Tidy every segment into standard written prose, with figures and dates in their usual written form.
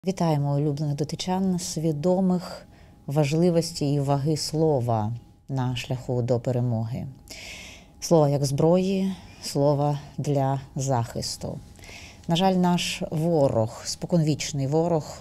Вітаємо улюблених дотичан, свідомих важливості і ваги слова на шляху до перемоги. Слова як зброї, слова для захисту. На жаль, наш ворог, споконвічний ворог,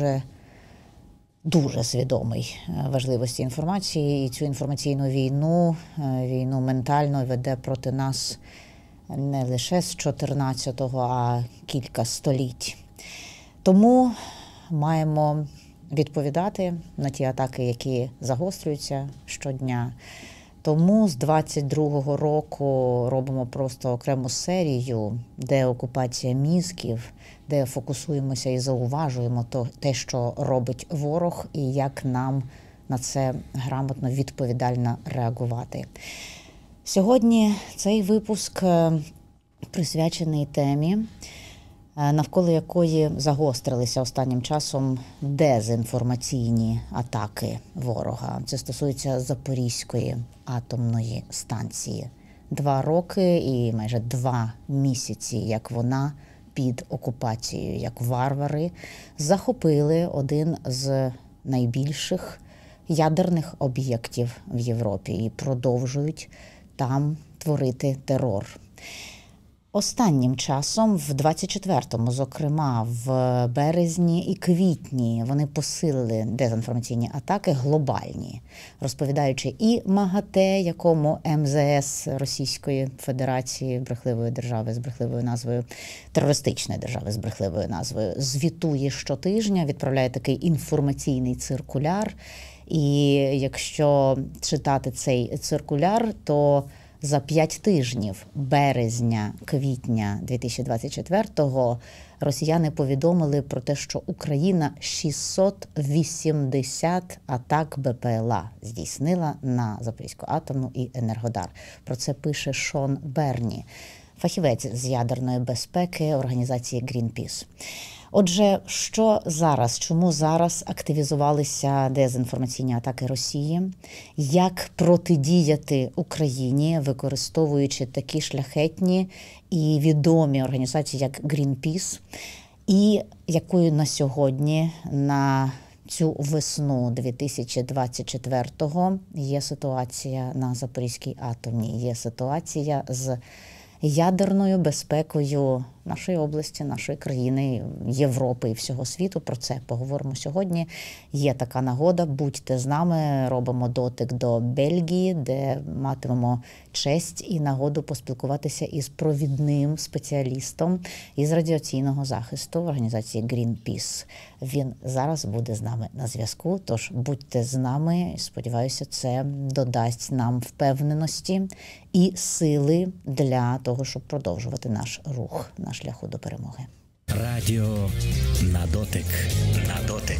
дуже свідомий важливості інформації. І цю інформаційну війну ментально веде проти нас не лише з 14-го, а кілька століть. Тому маємо відповідати на ті атаки, які загострюються щодня. Тому з 22-го року робимо просто окрему серію «Деокупація мізків», де фокусуємося і зауважуємо те, що робить ворог, і як нам на це грамотно, відповідально реагувати. Сьогодні цей випуск присвячений темі, навколо якої загострилися останнім часом дезінформаційні атаки ворога. Це стосується Запорізької атомної станції. 2 роки і майже 2 місяці, як вона під окупацією, як варвари захопили один з найбільших ядерних об'єктів в Європі і продовжують там творити терор. Останнім часом, в 24-му, зокрема, в березні і квітні, вони посилили дезінформаційні атаки глобальні, розповідаючи і МАГАТЕ, якому МЗС Російської Федерації, брехливої держави з брехливою назвою, терористичної держави з брехливою назвою, звітує щотижня, відправляє такий інформаційний циркуляр. І якщо читати цей циркуляр, то за 5 тижнів, березня-квітня 2024-го, росіяни повідомили про те, що Україна 680 атак БПЛА здійснила на Запорізьку атомну і Енергодар. Про це пише Шон Берні, фахівець з ядерної безпеки організації Greenpeace. Отже, що зараз, чому зараз активізувалися дезінформаційні атаки Росії? Як протидіяти Україні, використовуючи такі шляхетні і відомі організації, як Greenpeace? І якою на сьогодні, на цю весну 2024-го, є ситуація на Запорізькій атомній, є ситуація з ядерною безпекою нашої області, нашої країни, Європи і всього світу. Про це поговоримо сьогодні. Є така нагода, будьте з нами, робимо дотик до Бельгії, де матимемо честь і нагоду поспілкуватися із провідним спеціалістом із радіаційного захисту організації Greenpeace. Він зараз буде з нами на зв'язку, тож будьте з нами. Сподіваюся, це додасть нам впевненості і сили для того, щоб продовжувати наш рух на шляху до перемоги. Радіо на дотик. На дотик.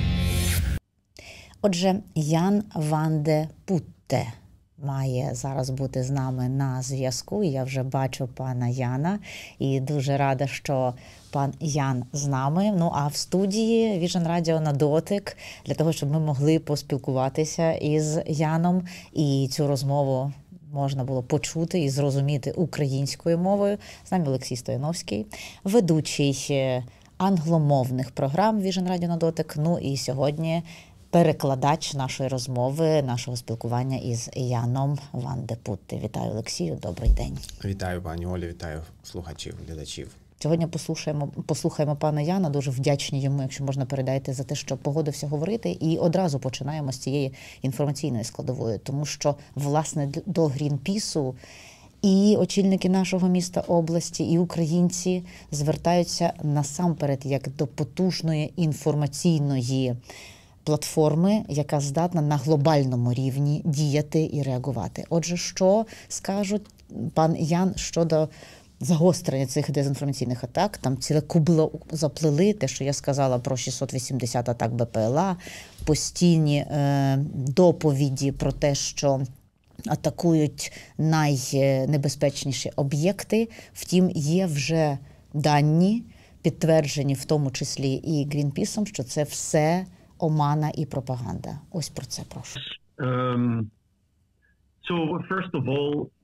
Отже, Ян Ван де Путте має зараз бути з нами на зв'язку. Я вже бачу пана Яна і дуже рада, що пан Ян з нами. Ну а в студії Vision Radio на дотик, для того, щоб ми могли поспілкуватися із Яном і цю розмову можна було почути і зрозуміти українською мовою. З нами Олексій Стояновський, ведучий англомовних програм Vision Radio на дотик. Ну і сьогодні перекладач нашої розмови, нашого спілкування із Яном Ван де Путте. Вітаю, Олексію, добрий день. Вітаю, пані Олі, вітаю слухачів, глядачів. Сьогодні послухаємо пана Яна, дуже вдячні йому, якщо можна, передайте за те, що погодився говорити. І одразу починаємо з цієї інформаційної складової, тому що, власне, до Грінпісу і очільники нашого міста, області, і українці звертаються насамперед як до потужної інформаційної платформи, яка здатна на глобальному рівні діяти і реагувати. Отже, що скажуть пан Ян щодо загострення цих дезінформаційних атак? Там ціле кубло заплели, те, що я сказала про 680 атак БПЛА, постійні доповіді про те, що атакують найнебезпечніші об'єкти. Втім, є вже дані, підтверджені в тому числі і Грінпісом, що це все омана і пропаганда. Ось про це прошу. So first of all,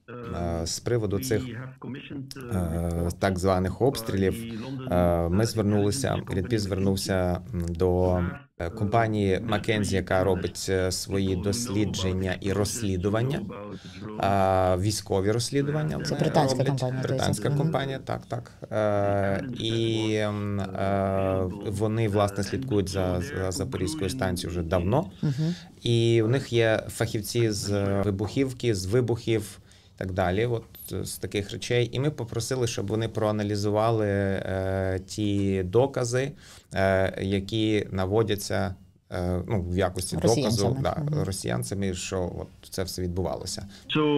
З приводу цих так званих обстрілів ми звернулися, Greenpeace звернувся до компанії McKinsey, яка робить свої дослідження і розслідування, військові розслідування. Це британська компанія. Британська компанія, так. І вони, власне, слідкують за Запорізькою станцією вже давно. І у них є фахівці з вибухівки, з вибухів, так далі, от з таких речей. І ми попросили, щоб вони проаналізували ті докази, які наводяться в якості доказу росіянцями, що от це все відбувалося.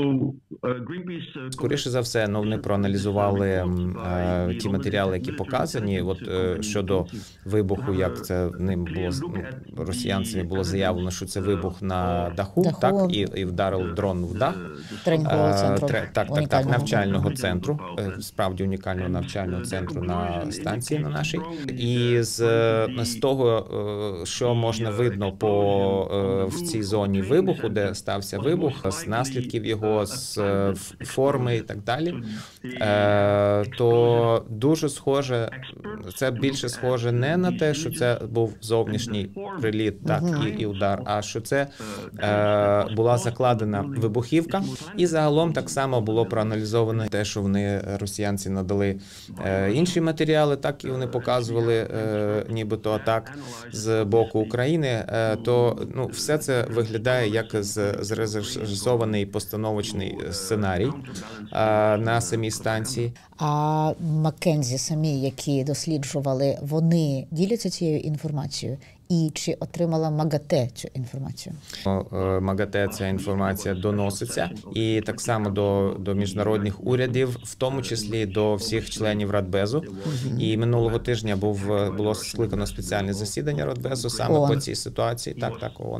Скоріше за все, вони проаналізували ті матеріали, які показані, от щодо вибуху, як це ним було росіянцями було заявлено, що це вибух на даху. Так, і вдарив дрон в дах. Тренінгового центру. Так, навчального центру, справді унікального навчального центру на станції на нашій. І з того, що можна видно в цій зоні вибуху, де стався вибух, з наслідків його, з форми і так далі, то дуже схоже, це більше схоже не на те, що це був зовнішній приліт, так, і удар, а що це була закладена вибухівка. І загалом так само було проаналізовано те, що вони, росіянці, надали інші матеріали, так, і вони показували нібито атак з боку України, то все це виглядає як зрежисований постановочний сценарій на самій станції. А Маккензі самі, які досліджували, вони діляться цією інформацією? І чи отримала МАГАТЕ цю інформацію? МАГАТЕ ця інформація доноситься, і так само до міжнародних урядів, в тому числі до всіх членів Радбезу. І минулого тижня було скликано спеціальне засідання Радбезу саме по цій ситуації. Так, ООН.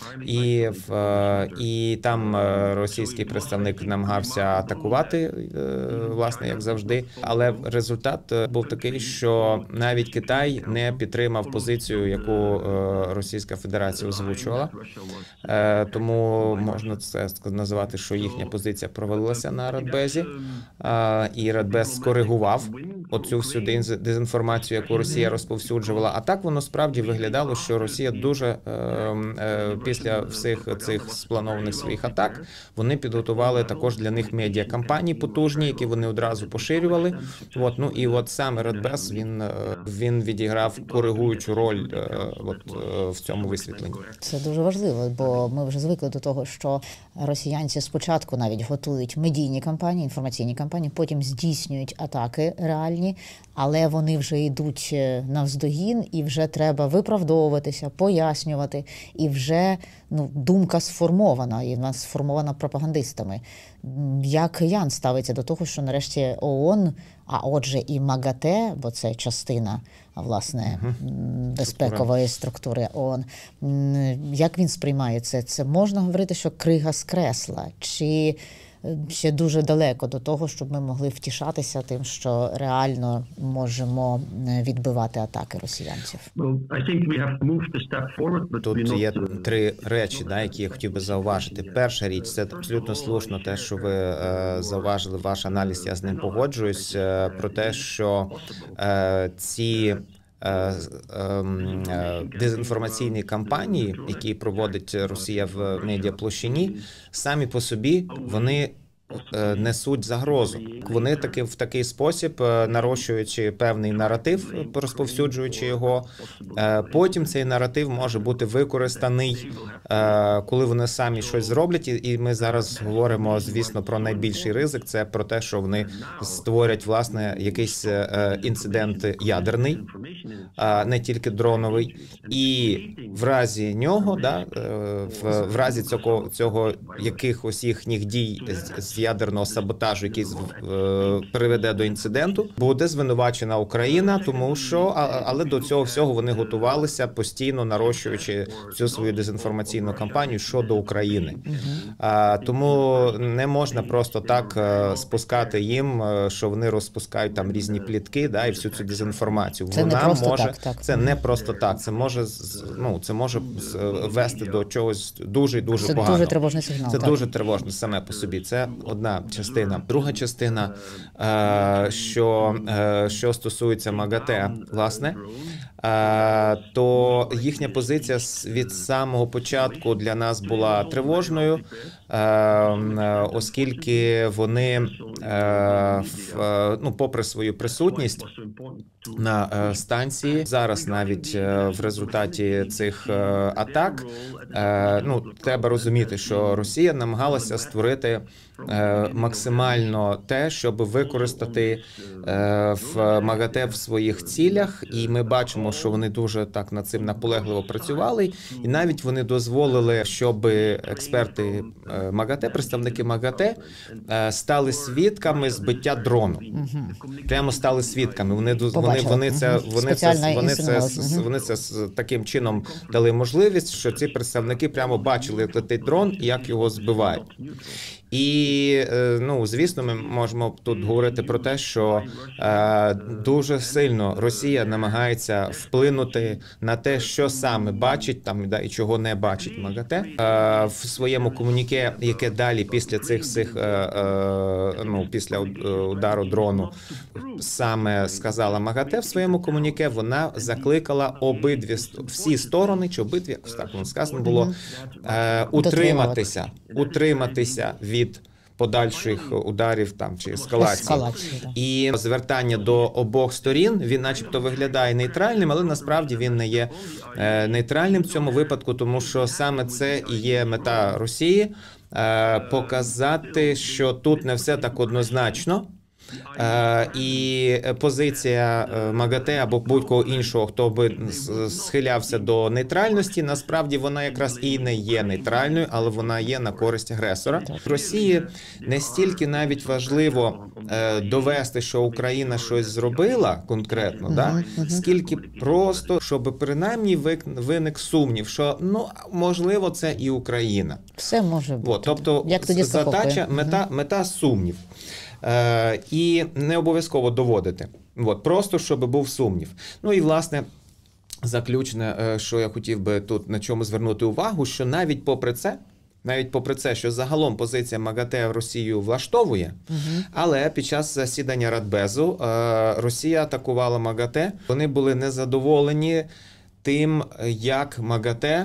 І там російський представник намагався атакувати, власне, як завжди. Але результат був такий, що навіть Китай не підтримав позицію, яку Російська Федерація озвучувала. Тому можна це називати, що їхня позиція провалилася на Радбезі. І Радбез скоригував оцю всю дезінформацію, яку Росія розповсюджувала. А так воно справді виглядало, що Росія дуже після всіх цих спланованих своїх атак, вони підготували також для них медіакампанії потужні, які вони одразу поширювали. І саме Радбез, він відіграв коригуючу роль в цьому висвітленні. Це дуже важливо, бо ми вже звикли до того, що росіянці спочатку навіть готують медійні кампанії, інформаційні кампанії, потім здійснюють атаки реальні, але вони вже йдуть навздогін, і вже треба виправдовуватися, пояснювати, і вже думка сформована, і вона сформована пропагандистами. Як Ян ставиться до того, що нарешті ООН, а отже і МАГАТЕ, бо це частина, власне, безпекової структури ООН, як він сприймає це? Це можна говорити, що крига скресла? Чи ще дуже далеко до того, щоб ми могли втішатися тим, що реально можемо відбивати атаки росіянців? Тут є три речі, які я хотів би зауважити. Перша річ, це абсолютно слушно те, що ви зауважили, ваш аналіз, я з ним погоджуюсь, про те, що ці дезінформаційні кампанії, які проводить Росія в медіаплощині, самі по собі вони несуть загрозу. Вони в такий спосіб, нарощуючи певний наратив, розповсюджуючи його, потім цей наратив може бути використаний, коли вони самі щось зроблять. І ми зараз говоримо, звісно, про найбільший ризик. Це про те, що вони створять, власне, якийсь інцидент ядерний, не тільки дроновий. І в разі нього, в разі цього якихось їхніх дій з ядерного саботажу, який приведе до інциденту, буде звинувачена Україна, тому що, але до цього всього вони готувалися, постійно нарощуючи цю свою дезінформаційну кампанію щодо України. Тому не можна просто так спускати їм, що вони розпускають там різні плітки, і всю цю дезінформацію. Це не просто так. Це не просто так. Це може вести до чогось дуже і дуже поганого. Це дуже тривожний сигнал. Це дуже тривожно саме по собі. Це одна частина. Друга частина, що стосується МАГАТЕ, власне, то їхня позиція від самого початку для нас була тривожною, оскільки вони, попри свою присутність на станції, зараз навіть в результаті цих атак, треба розуміти, що Росія намагалася створити максимально те, щоб використати в МАГАТЕ в своїх цілях, і ми бачимо, що вони дуже так над цим наполегливо працювали, і навіть вони дозволили, щоб експерти МАГАТЕ, представники МАГАТЕ, стали свідками збиття дрону. Прямо стали свідками. Вони це таким чином дали можливість, що ці представники прямо бачили, як летить дрон і як його збивають. І, звісно, ми можемо тут говорити про те, що дуже сильно Росія намагається вплинути на те, що саме бачить там, і чого не бачить МАГАТЕ. В своєму комуніке, яке далі після цих всіх, після удару дрону саме сказала МАГАТЕ, в своєму комуніке вона закликала всі сторони, чи обидві, якось так воно сказано було, утриматися від подальших ударів там чи ескалації. І звертання до обох сторін, він начебто виглядає нейтральним, але насправді він не є нейтральним в цьому випадку, тому що саме це і є мета Росії – показати, що тут не все так однозначно. І позиція МАГАТЕ або будь-кого іншого, хто би схилявся до нейтральності, насправді вона якраз і не є нейтральною, але вона є на користь агресора. Росії не стільки навіть важливо довести, що Україна щось зробила конкретно, скільки просто, щоб принаймні виник сумнів, що, можливо, це і Україна. Все може бути. Тобто задача, мета сумнів. І не обов'язково доводити. Просто, щоб був сумнів. І, власне, заключне, що я хотів би тут на чому звернути увагу, що навіть попри це, що загалом позиція МАГАТЕ Росію влаштовує, але під час засідання Радбезу Росія атакувала МАГАТЕ. Вони були незадоволені тим, як МАГАТЕ,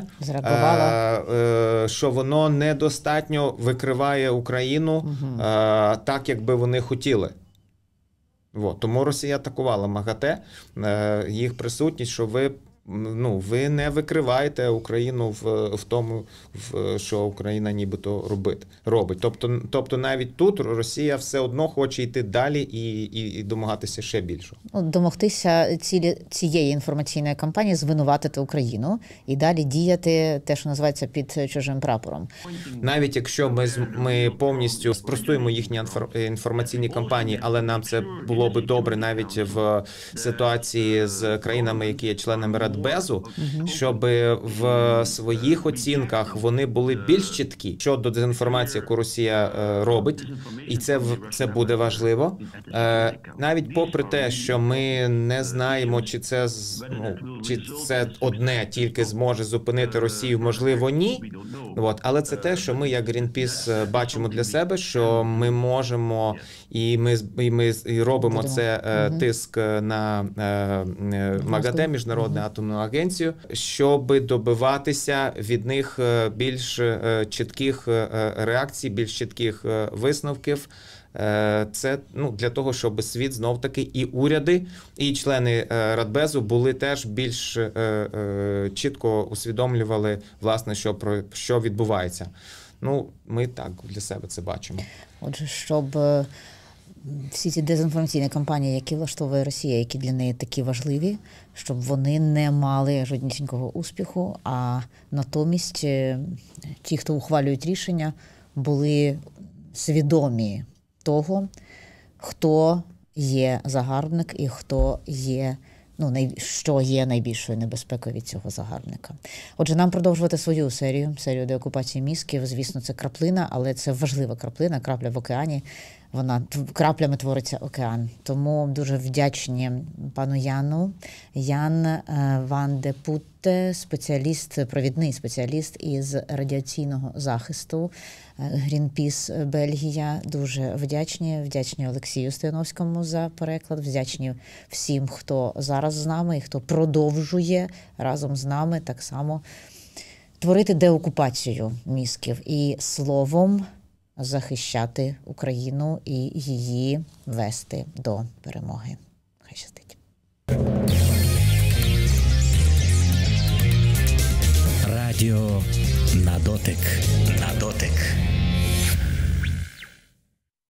що воно недостатньо викриває Україну так, як би вони хотіли. Тому Росія атакувала МАГАТЕ, їх присутність, що ви не викриваєте Україну в тому, що Україна нібито робить. Тобто навіть тут Росія все одно хоче йти далі і домагатися ще більше. Домогтися цієї інформаційної кампанії, звинуватити Україну і далі діяти те, що називається, під чужим прапором. Навіть якщо ми повністю спростуємо їхні інформаційні кампанії, але нам це було би добре навіть в ситуації з країнами, які є членами Радбезу, щоб в своїх оцінках вони були більш чіткі щодо дезінформації, яку Росія робить, і це буде важливо. Навіть попри те, що ми не знаємо, чи це одне тільки зможе зупинити Росію, можливо, ні. Але це те, що ми, як Greenpeace, бачимо для себе, що ми можемо, і ми робимо це тиск на МАГАТЕ, Міжнародну атомну агенцію, щоб добиватися від них більш чітких реакцій, більш чітких висновків. Це для того, щоб світ знов-таки і уряди, і члени Радбезу були теж більш чітко усвідомлювали, власне, що відбувається. Ми так для себе це бачимо. Отже, щоб всі ці дезінформаційні кампанії, які влаштовує Росія, які для неї такі важливі, щоб вони не мали жоднісінького успіху, а натомість ті, хто ухвалюють рішення, були свідомі того, хто є загарбник і хто є, що є найбільшою небезпекою від цього загарбника. Отже, нам продовжувати свою серію деокупації мізків. Звісно, це краплина, але це важлива краплина, крапля в океані. вона краплями твориться океан. Тому дуже вдячні пану Яну. Ян Ван де Путте, провідний спеціаліст із радіаційного захисту Greenpeace Бельгія. Дуже вдячні Олексію Стояновському за переклад, вдячні всім, хто зараз з нами і хто продовжує разом з нами так само творити деокупацію мізків і словом захищати Україну і її вести до перемоги. Хай щастить. Радіо на дотик. На дотик.